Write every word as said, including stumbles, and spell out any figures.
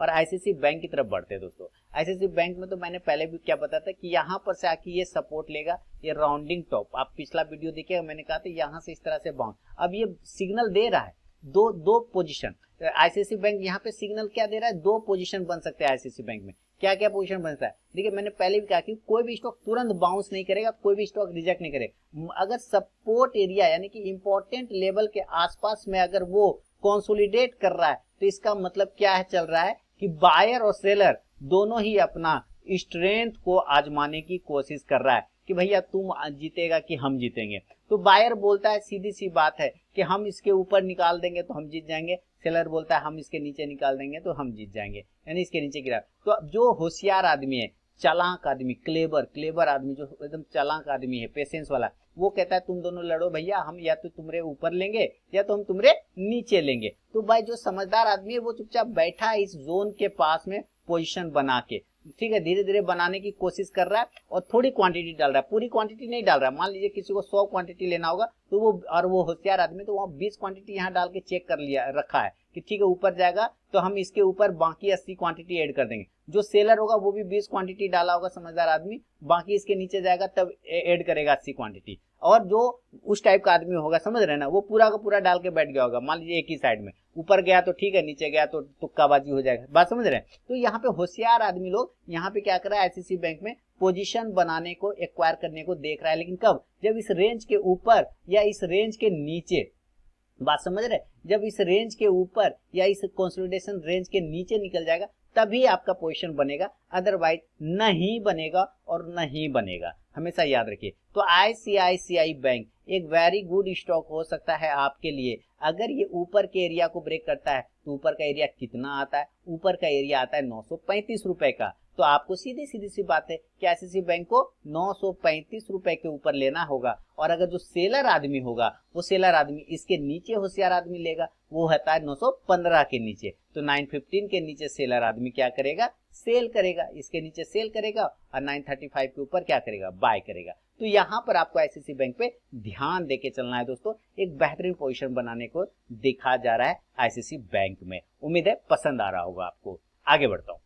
और ICICI bank की तरफ बढ़ते हैं दोस्तों। आईसीआईसीआई बैंक में तो मैंने पहले भी क्या बताया था कि यहाँ पर से आके ये सपोर्ट लेगा, ये राउंडिंग टॉप, आप पिछला वीडियो देखिएगा, मैंने कहा था यहाँ से इस तरह से बाउंस, अब ये सिग्नल दे रहा है दो दो पोजीशन। आईसीआईसीआई बैंक यहाँ पे सिग्नल क्या दे रहा है, दो पोजीशन बन सकते हैं आईसीआईसीआई बैंक में। क्या क्या पोजीशन बनता है, देखिए मैंने पहले भी कहा कि कोई भी स्टॉक तुरंत बाउंस नहीं करेगा, कोई भी स्टॉक रिजेक्ट नहीं करेगा। अगर सपोर्ट एरिया यानी कि इंपॉर्टेंट लेवल के आसपास में अगर वो कंसोलिडेट कर रहा है तो इसका मतलब क्या है, चल रहा है कि बायर और सेलर दोनों ही अपना स्ट्रेंथ को आजमाने की कोशिश कर रहा है कि भैया तुम जीतेगा कि हम जीतेंगे। तो बायर बोलता है सीधी सी बात है कि हम इसके ऊपर निकाल देंगे तो हम जीत जाएंगे, सेलर बोलता है हम इसके नीचे निकाल देंगे तो हम जीत जाएंगे, यानी इसके नीचे गिरा। तो जो होशियार आदमी है, चालाक आदमी, क्लेवर क्लेवर आदमी, जो एकदम चालाक आदमी है, पेशेंस वाला, वो कहता है तुम दोनों लड़ो भैया, हम या तो तुम्हारे ऊपर लेंगे या तो हम तुम्हारे नीचे लेंगे। तो भाई जो समझदार आदमी है वो चुपचाप बैठा है इस जोन के पास में पोजीशन बना के, ठीक है, धीरे धीरे बनाने की कोशिश कर रहा है और थोड़ी क्वांटिटी डाल रहा है, पूरी क्वांटिटी नहीं डाल रहा है। मान लीजिए किसी को सौ क्वांटिटी लेना होगा तो वो, और वो होशियार आदमी तो वहाँ बीस क्वांटिटी यहाँ डाल के चेक कर लिया रखा है कि ठीक है ऊपर जाएगा तो हम इसके ऊपर बाकी अस्सी क्वांटिटी ऐड कर देंगे। जो सेलर होगा वो भी बीस क्वांटिटी डाला होगा समझदार आदमी, बाकी इसके नीचे जाएगा तब ऐड करेगा अस्सी क्वांटिटी। और जो उस टाइप का आदमी होगा, समझ रहे हैं ना, वो पूरा का पूरा डाल के बैठ गया होगा, मान लीजिए एक ही साइड में, ऊपर गया तो ठीक है, नीचे गया तो तुक्काबाजी हो जाएगा, बात समझ रहे हैं। तो यहाँ पे होशियार आदमी लोग यहाँ पे क्या कर रहा है, आईसीआईसीआई बैंक में पोजीशन बनाने को, एक्वायर करने को देख रहा है, लेकिन कब, जब इस रेंज के ऊपर या इस रेंज के नीचे, बात समझ रहे, जब इस रेंज के ऊपर या इस कंसोलिडेशन रेंज के नीचे निकल जाएगा तभी आपका पोजीशन बनेगा, अदरवाइज नहीं बनेगा और नहीं बनेगा, हमेशा याद रखिए। तो आईसीआईसीआई बैंक एक वेरी गुड स्टॉक हो सकता है आपके लिए। अगर ये ऊपर के एरिया को ब्रेक करता है तो ऊपर का एरिया कितना आता है, ऊपर का एरिया आता है नौ सौ पैंतीस रुपए का। तो आपको सीधी सीधी सी बात है कि आईसीआईसीआई बैंक को नौ सौ पैंतीस रुपए के ऊपर लेना होगा। और अगर जो सेलर आदमी होगा वो सेलर आदमी इसके नीचे होशियार आदमी लेगा, वो होता है नौ सौ पंद्रह के नीचे। तो नौ सौ पंद्रह के नीचे सेलर आदमी क्या करेगा, सेल करेगा, इसके नीचे सेल करेगा और नौ सौ पैंतीस के ऊपर क्या करेगा, बाय करेगा। तो यहाँ पर आपको आईसीआईसीआई बैंक पे ध्यान देके चलना है दोस्तों। एक बेहतरीन पोजीशन बनाने को देखा जा रहा है आईसीआईसीआई बैंक में। उम्मीद है पसंद आ रहा होगा आपको। आगे बढ़ता हूँ।